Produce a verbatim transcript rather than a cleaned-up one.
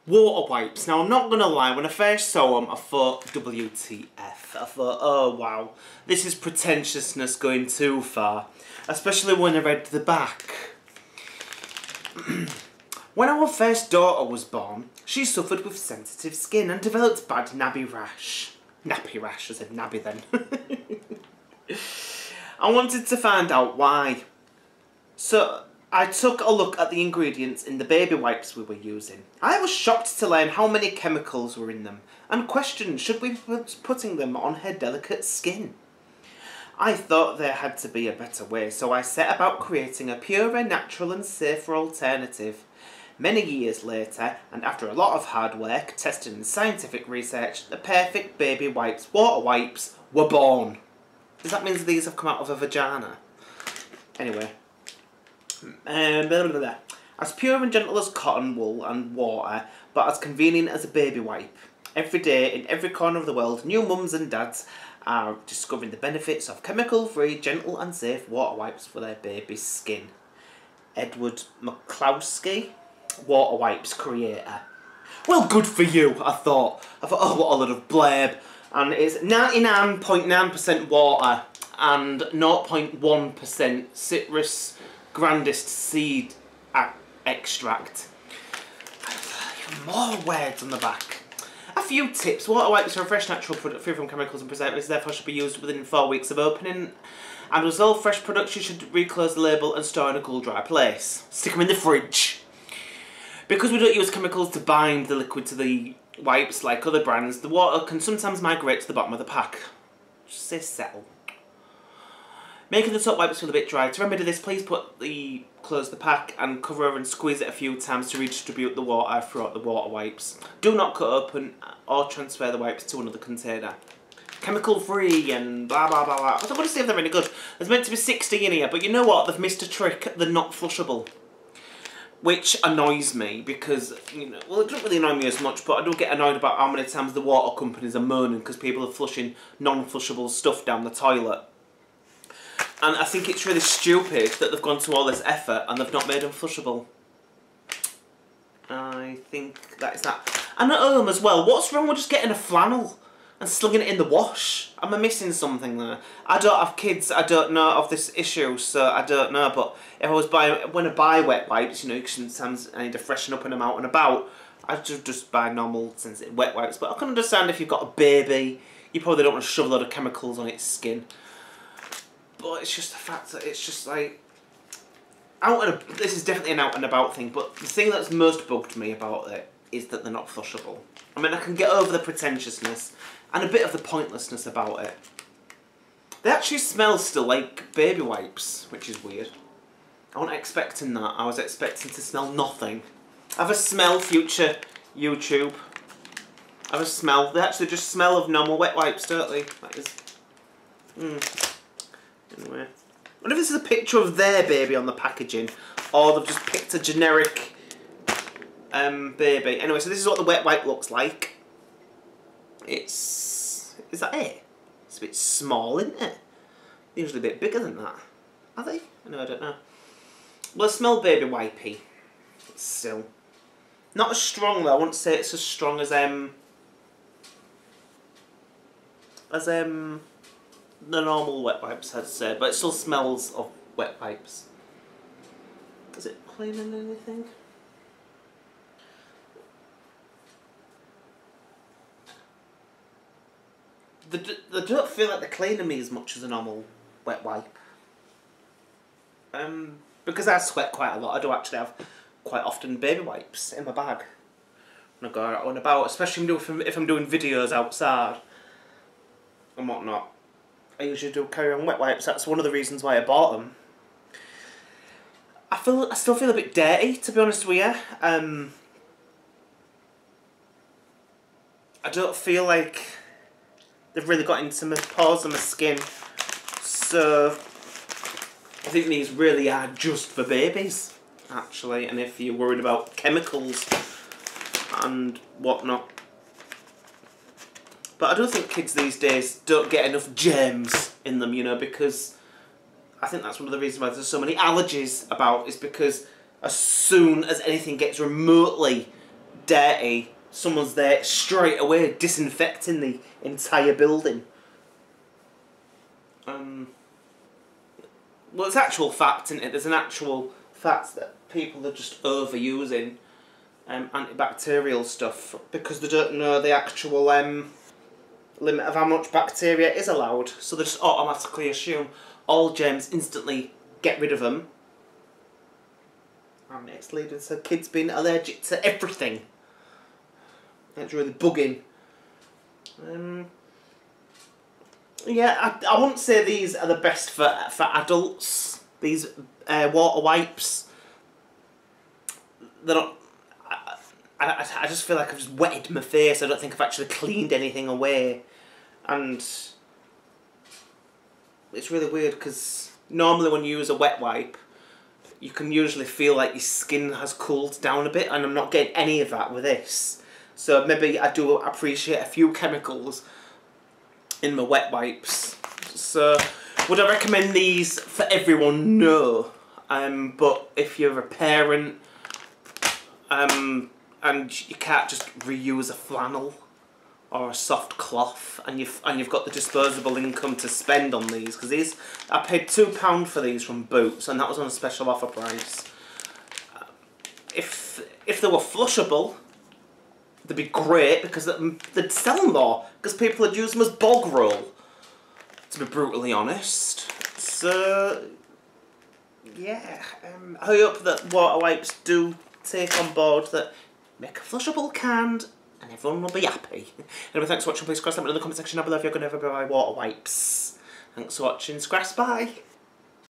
Water wipes. Now, I'm not going to lie, when I first saw them, I thought, W T F. I thought, oh wow, this is pretentiousness going too far. Especially when I read the back. When our first daughter was born, she suffered with sensitive skin and developed bad nappy rash. Nappy rash, I said nabby then. I wanted to find out why. So, I took a look at the ingredients in the baby wipes we were using. I was shocked to learn how many chemicals were in them, and questioned should we be putting them on her delicate skin. I thought there had to be a better way, so I set about creating a purer, natural and safer alternative. Many years later, and after a lot of hard work, testing and scientific research, the perfect baby wipes, water wipes, were born. Does that mean these have come out of a vagina? Anyway. Um, blah, blah, blah. As pure and gentle as cotton wool and water, but as convenient as a baby wipe. Every day, in every corner of the world, new mums and dads are discovering the benefits of chemical-free, gentle and safe water wipes for their baby's skin. Edward McCloskey, water wipes creator. Well, good for you, I thought. I thought, oh, what a lot of blurb. And it's ninety-nine point nine percent water and zero point one percent citrus grandest seed extract. Even more words on the back. A few tips. Water wipes are a fresh natural product free from chemicals and preservatives, therefore should be used within four weeks of opening. And as all fresh products, you should reclose the label and store in a cool, dry place. Stick them in the fridge. Because we don't use chemicals to bind the liquid to the wipes like other brands, the water can sometimes migrate to the bottom of the pack. Just say settle. Making the top wipes feel a bit dry. To remedy this, please put the close the pack and cover over and squeeze it a few times to redistribute the water throughout the water wipes. Do not cut open or transfer the wipes to another container. Chemical free and blah blah blah blah. I don't want to see if they're any good. There's meant to be sixty in here, but you know what? They've missed a trick. They're not flushable. Which annoys me because, you know, well, it doesn't really annoy me as much, but I do get annoyed about how many times the water companies are moaning because people are flushing non-flushable stuff down the toilet. And I think it's really stupid that they've gone to all this effort and they've not made them flushable. I think that is that. And at home as well, what's wrong with just getting a flannel and slinging it in the wash? Am I missing something there? I don't have kids, I don't know of this issue, so I don't know, but if I was buying, when I buy wet wipes, you know, sometimes I need to freshen up when I'm out and about, I just, just buy normal sensitive wet wipes, but I can understand if you've got a baby, you probably don't want to shove a lot of chemicals on its skin. But it's just the fact that it's just like, out and a, this is definitely an out and about thing, but the thing that's most bugged me about it is that they're not flushable. I mean, I can get over the pretentiousness and a bit of the pointlessness about it. They actually smell still like baby wipes, which is weird. I wasn't expecting that. I was expecting to smell nothing. Have a smell, future YouTube. Have a smell. They actually just smell of normal wet wipes, don't they? That is... Mm. Anyway. I wonder if this is a picture of their baby on the packaging, or they've just picked a generic um, baby. Anyway, so this is what the wet wipe looks like. It's... Is that it? It's a bit small, isn't it? Usually a bit bigger than that. Are they? No, I don't know. Well, they smell baby wipey. It's still... Not as strong though. I wouldn't say it's as strong as, um... As, um... the normal wet wipes, I'd say, but it still smells of wet wipes. Is it cleaning anything? They, they don't feel like they're cleaning me as much as a normal wet wipe. Um, because I sweat quite a lot, I do actually have quite often baby wipes in my bag when I go out and about, especially if I'm doing videos outside and whatnot. I usually do carry on wet wipes. That's one of the reasons why I bought them. I feel I still feel a bit dirty, to be honest with you. Um, I don't feel like they've really got into my pores and my skin. So I think these really are just for babies, actually. And if you're worried about chemicals and whatnot. But I don't think kids these days don't get enough germs in them, you know, because I think that's one of the reasons why there's so many allergies about, is because as soon as anything gets remotely dirty, someone's there straight away disinfecting the entire building. Um, well, it's actual fact, isn't it? There's an actual fact that people are just overusing um, antibacterial stuff because they don't know the actual um, limit of how much bacteria is allowed. So they just automatically assume all germs, instantly get rid of them. And it's leading to kids being allergic to everything. That's really bugging. Um, yeah, I, I wouldn't say these are the best for, for adults. These uh, water wipes. They're not... I, I, I just feel like I've just wetted my face. I don't think I've actually cleaned anything away. And it's really weird because normally when you use a wet wipe, you can usually feel like your skin has cooled down a bit, and I'm not getting any of that with this. So maybe I do appreciate a few chemicals in my wet wipes. So would I recommend these for everyone? No. Um, but if you're a parent um, and you can't just reuse a flannel or a soft cloth, and you've and you've got the disposable income to spend on these, because these, I paid two pound for these from Boots, and that was on a special offer price. Uh, if if they were flushable, they'd be great because they'd sell more, because people would use them as bog roll. To be brutally honest, so yeah, um, I hope that water wipes do take on board that make a flushable canned, and everyone will be happy. Anyway, thanks for watching. Please cross them in the comment section down below if you're going to ever buy water wipes. Thanks for watching. Scraps, bye.